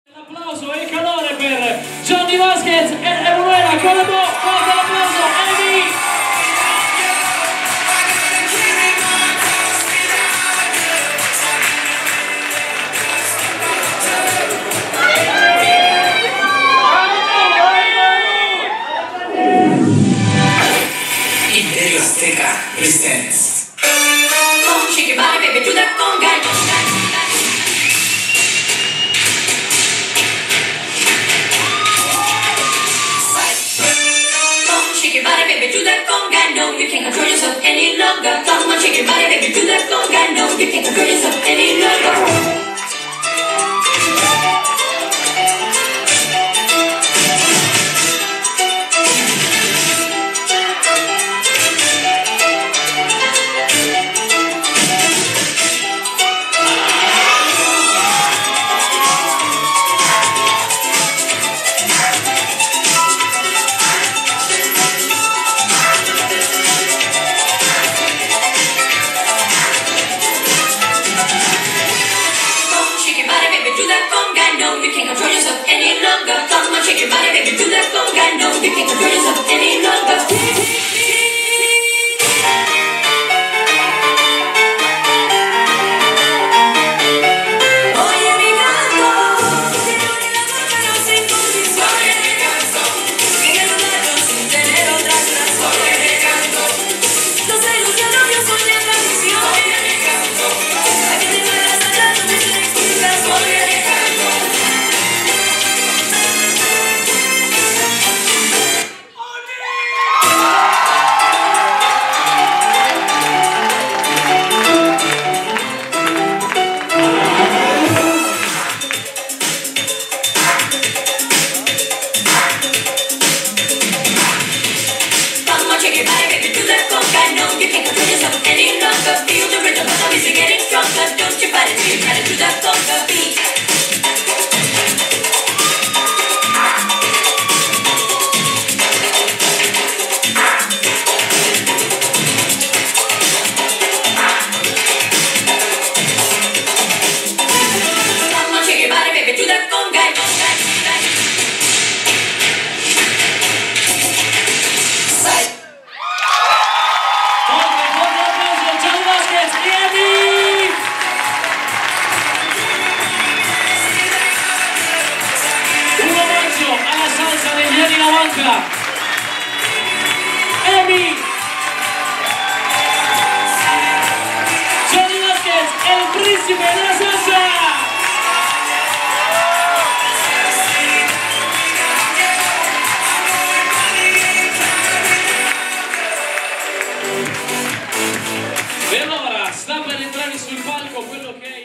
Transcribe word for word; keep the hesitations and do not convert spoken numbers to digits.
L'applauso e il calore per Johnny Vasquez e Emanuela Colombo, forte l'applauso, Amy! Imperio Azteca presents. Come shake your body, baby, do that conga. Come shake your body, baby, do that conga. No, you can't control yourself any longer. Come on, shake your body, baby, do that conga. No, you can't control yourself any longer. You can't control yourself any longer. Come on, shake your body, baby, do that conga. No, you can't control yourself any longer. Oye mi canto, no sin condiciones. Quiero darlo sin tener otras razones. Oye mi canto, no sé lo que no yo soy de tradición. Oye mi canto, a que te mueras allá no me explicas. Oye mi canto. Shake your body, baby, do that conga. No, you can't control yourself any longer. Feel the rhythm of the music getting stronger. Don't you fight it till you try to do that conga beat. Come on, shake your body, baby, do that conga. Alla salsa degli anni novanta, Amy, Johnny Vasquez, el príncipe de la salsa. E allora sta per entrare sul palco quello che